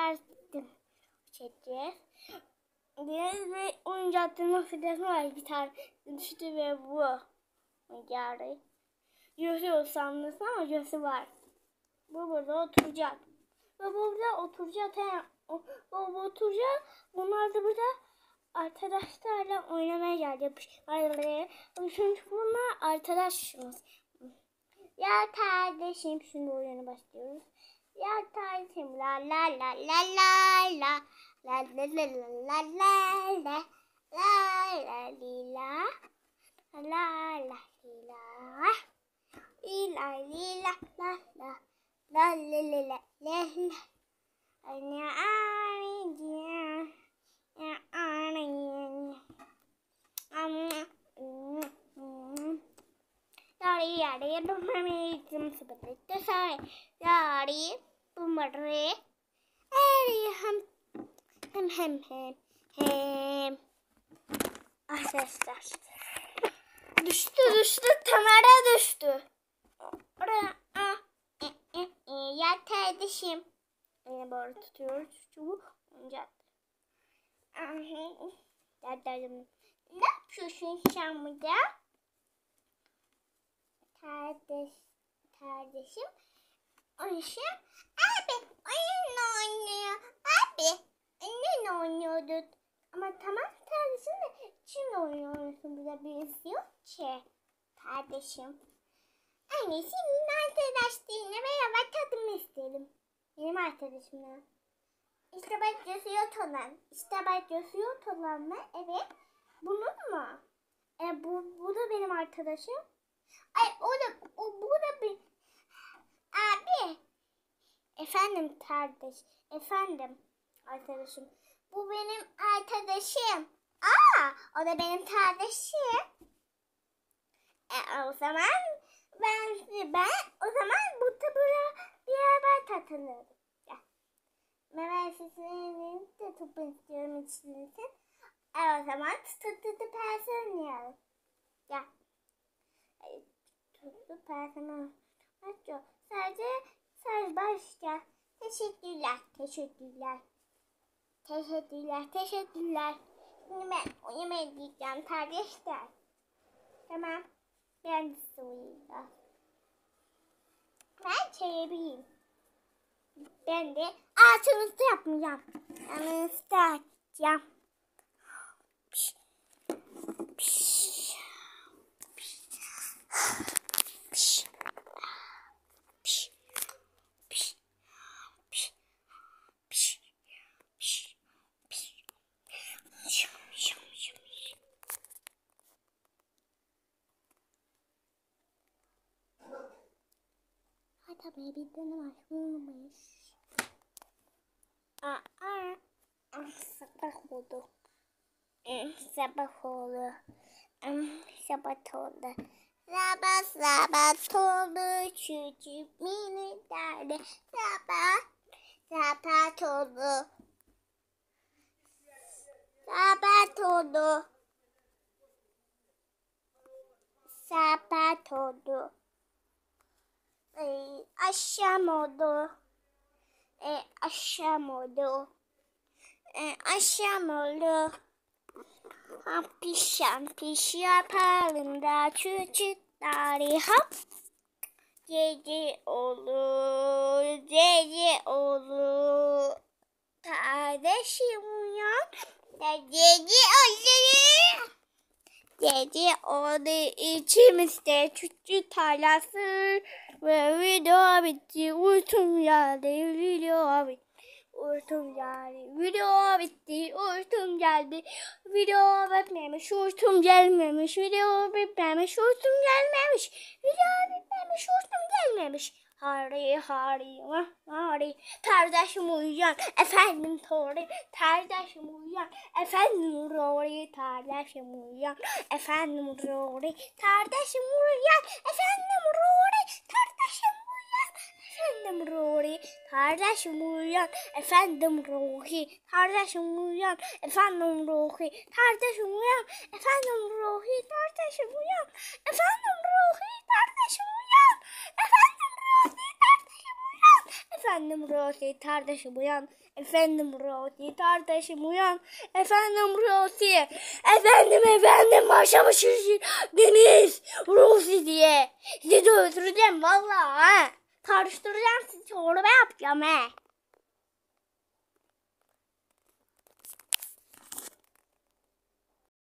tersim çekeceğiz. Ve oyuncaklarımın fidesi var. Bir tane düştü ve bu oyuncağı. Gözü sanırsın ama gözü var. Bu burada oturacak. Ve burada oturacak. Bu oturacak. Bunlar da burada arkadaşlarla oynamaya gelecek. Çünkü bunlar arkadaşımız. Ya kardeşim, şimdi oyuna başlıyoruz. Ya kardeşim, la la la la la la la la la la la la la lila la la lila ila lila la la la la la la la ya ani ya ani Yari bumame seperti saya. Yari bumare. Hem. Arkadaşlar. Düştü. Temere düştü. Ya kardeşim. Yine böyle tutuyoruz. Şu oyuncak. Ne yapıyorsun sen burada? Kardeşim. Abi oyun oynuyor. Abi oyun oynuyorduk. Ama tamam kardeşim de şimdi oynuyorsun, burada birisi yok ki. Kardeşim. Annesi arkadaşlarına beraber tadım istedim. Benim arkadaşımla. İşte bak gözüyor olan mı? Evet. Bunun mu? Bu da benim arkadaşım. Ay bu da bir abi. Efendim kardeş. Efendim arkadaşım. Bu benim arkadaşım. O da benim kardeşim. O zaman bu tabura bir beraber takılırız. Mehmet sesini de topu istiyorum içinsin. O zaman tuttu pers oynayalım. Gel. Tuttu pers oynayalım. Sadece başla. Teşekkürler. Şimdi ben uyumaya gideceğim kardeşler. Tamam. Ben de uyuyacağım. Ben çevireyim. Ben de ağaçımızda yapmayacağım. Yanınızda açacağım. Tabii bir tane başlıyormuş. Sabah oldu. Sabah oldu. Çocuk mini derdi. Sabah oldu. Akşam oldu. Piş yapalım da çocukları hop. Gece olur. Kardeşim uyan. Gece oldu içimizde çocuk tarlası. Ve video bitti. Uykum geldi. Video bitti. Uykum geldi. Video bitmemiş. Uykum gelmemiş. Video bitmemiş. Uykum gelmemiş. Hari. Kardeşim uyan. Efendim Tori. Kardeşim uyan. Efendim Rory. Kardeşim uyan. Efendim Rory. Kardeşim uyan. Efendim Rory. Kardeşim uyan. Efendim Rory. Kardeşim uyan. Efendim Rory. Kardeşim uyan. Efendim Rory. Kardeşim uyan. Efendim Rory. Kardeşim uyan. Efendim Rory. Kardeşim uyan. Efendim Rory. Kardeşim uyan. Efendim Rosie kardeşim uyan. Efendim Rosie kardeşim uyan. Efendim Rosie. Efendim başımı şişirdiniz Rosie diye. Sizi öldüreceğim vallahi. Karıştıracağım sizi çorba yapacağım he.